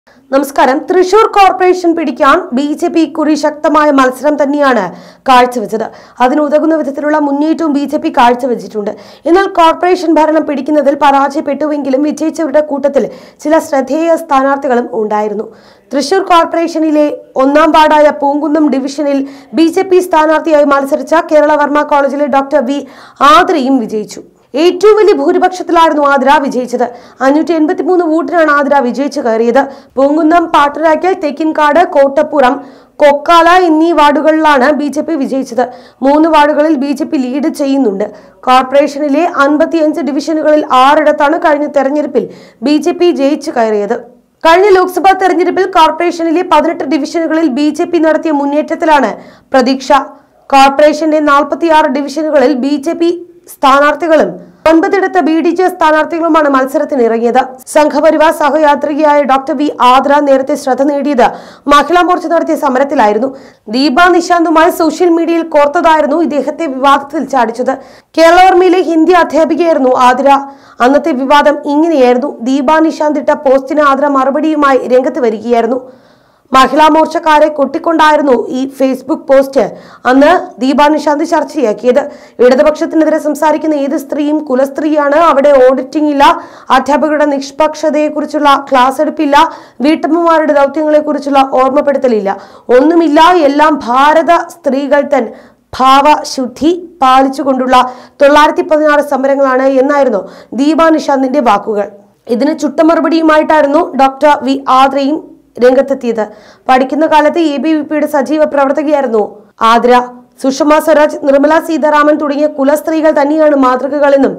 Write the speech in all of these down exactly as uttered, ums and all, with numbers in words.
നമസ്കാരം. തൃശൂർ കോർപ്പറേഷൻ പിടിക്കാൻ B J P കുറി ശക്തമായ മത്സരം തന്നെയാണ് കാഴ്ചവെച്ചത്. അതിനുതകുന്ന വിധത്തിലുള്ള മുന്നേറ്റവും ബി ജെ പി കാഴ്ചവെച്ചിട്ടുണ്ട്. എന്നാൽ കോർപ്പറേഷൻ ഭരണം പിടിക്കുന്നതിൽ പരാജയപ്പെട്ടുവെങ്കിലും വിജയിച്ചവരുടെ കൂട്ടത്തിൽ ചില ശ്രദ്ധേയ സ്ഥാനാർത്ഥികളും ഉണ്ടായിരുന്നു. തൃശൂർ കോർപ്പറേഷനിലെ ഒന്നാം വാർഡായ പൂങ്കുന്നം ഡിവിഷനിൽ ബി ജെ പി സ്ഥാനാർത്ഥിയായി മത്സരിച്ച കേരള വർമ്മ കോളേജിലെ ഡോക്ടർ വി ആദ്രയും വിജയിച്ചു. ഏറ്റവും വലിയ ഭൂരിപക്ഷത്തിലായിരുന്നു ആതിര വിജയിച്ചത്. അഞ്ഞൂറ്റി എൺപത്തി മൂന്ന് വോട്ടിനാണ് ആതിര വിജയിച്ചു കയറിയത്. പൂങ്കുന്നം, പാട്ടുരായ്ക്കൽ, തെക്കിൻകാട്, കോട്ടപ്പുറം, കൊക്കാല എന്നീ വാർഡുകളിലാണ് ബി ജെ പി വിജയിച്ചത്. മൂന്ന് വാർഡുകളിൽ ബി ജെ പി ലീഡ് ചെയ്യുന്നുണ്ട്. കോർപ്പറേഷനിലെ അൻപത്തിയഞ്ച് ഡിവിഷനുകളിൽ ആറിടത്താണ് കഴിഞ്ഞ തെരഞ്ഞെടുപ്പിൽ ബി ജെ പി ജയിച്ചു കയറിയത്. കഴിഞ്ഞ ലോക്സഭാ തെരഞ്ഞെടുപ്പിൽ കോർപ്പറേഷനിലെ പതിനെട്ട് ഡിവിഷനുകളിൽ ബി ജെ പി നടത്തിയ മുന്നേറ്റത്തിലാണ് പ്രതീക്ഷ. കോർപ്പറേഷന്റെ നാൽപ്പത്തിയാറ് ഡിവിഷനുകളിൽ ബി ജെ പി സ്ഥാനാർത്ഥികളും ഒൻപതിടത്ത് ബി ഡി ജെ സ്ഥാനാർത്ഥികളുമാണ് മത്സരത്തിന് ഇറങ്ങിയത്. സംഘപരിവാർ സഹയാത്രികയായ ഡോക്ടർ വി ആതിര നേരത്തെ ശ്രദ്ധ നേടിയത് മഹിളാ മോർച്ച നടത്തിയ സമരത്തിലായിരുന്നു. ദീപ നിശാന്തുമായി സോഷ്യൽ മീഡിയയിൽ കോർത്തതായിരുന്നു ഇദ്ദേഹത്തെ വിവാദത്തിൽ ചാടിച്ചത്. കേരളവർമ്മയിലെ ഹിന്ദി അധ്യാപികയായിരുന്നു ആതിര. അന്നത്തെ വിവാദം ഇങ്ങനെയായിരുന്നു. ദീപ നിശാന്ത് ഇട്ട പോസ്റ്റിന് ആതിര മറുപടിയുമായി രംഗത്ത് വരികയായിരുന്നു. മഹിളാ മോർച്ചക്കാരെ കൊട്ടിക്കൊണ്ടായിരുന്നു ഈ ഫേസ്ബുക്ക് പോസ്റ്റ് അന്ന് ദീപ നിശാന്ത് ചർച്ചയാക്കിയത്. ഇടതുപക്ഷത്തിനെതിരെ സംസാരിക്കുന്ന ഏത് സ്ത്രീയും കുലസ്ത്രീയാണ്. അവിടെ ഓഡിറ്റിംഗ് ഇല്ല, അധ്യാപകരുടെ നിഷ്പക്ഷതയെക്കുറിച്ചുള്ള ക്ലാസ് എടുപ്പില്ല, വീട്ടമ്മമാരുടെ ദൗത്യങ്ങളെക്കുറിച്ചുള്ള ഓർമ്മപ്പെടുത്തലില്ല, ഒന്നുമില്ല. എല്ലാം ഭാരത സ്ത്രീകൾ തൻ ഭാവശുദ്ധി പാലിച്ചുകൊണ്ടുള്ള തൊള്ളായിരത്തി പതിനാറ് സമരങ്ങളാണ് എന്നായിരുന്നു ദീപ നിശാന്തിന്റെ വാക്കുകൾ. ഇതിന് ചുട്ടമറുപടിയുമായിട്ടായിരുന്നു ഡോക്ടർ വി ആതിരയും രംഗത്തെത്തിയത്. പഠിക്കുന്ന കാലത്ത് എ ബി വി പിയുടെ സജീവ പ്രവർത്തകയായിരുന്നു ആതിര. സുഷമ സ്വരാജ്, നിർമ്മല സീതാരാമൻ തുടങ്ങിയ കുലസ്ത്രീകൾ തന്നെയാണ് മാതൃകകളെന്നും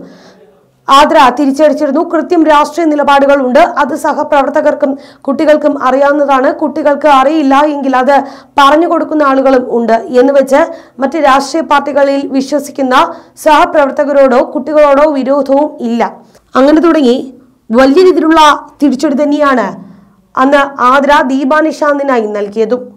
ആതിര തിരിച്ചടിച്ചിരുന്നു. കൃത്യം രാഷ്ട്രീയ നിലപാടുകൾ ഉണ്ട്. അത് സഹപ്രവർത്തകർക്കും കുട്ടികൾക്കും അറിയാവുന്നതാണ്. കുട്ടികൾക്ക് അറിയില്ല എങ്കിൽ അത് പറഞ്ഞു കൊടുക്കുന്ന ആളുകളും ഉണ്ട് എന്ന് വെച്ച് മറ്റ് രാഷ്ട്രീയ പാർട്ടികളിൽ വിശ്വസിക്കുന്ന സഹപ്രവർത്തകരോടോ കുട്ടികളോടോ വിരോധവും ഇല്ല. അങ്ങനെ തുടങ്ങി വലിയ രീതിയിലുള്ള തിരിച്ചടി തന്നെയാണ് അന്ന് ആതിര ദീപ നിശാന്തിനായി നൽകിയതും.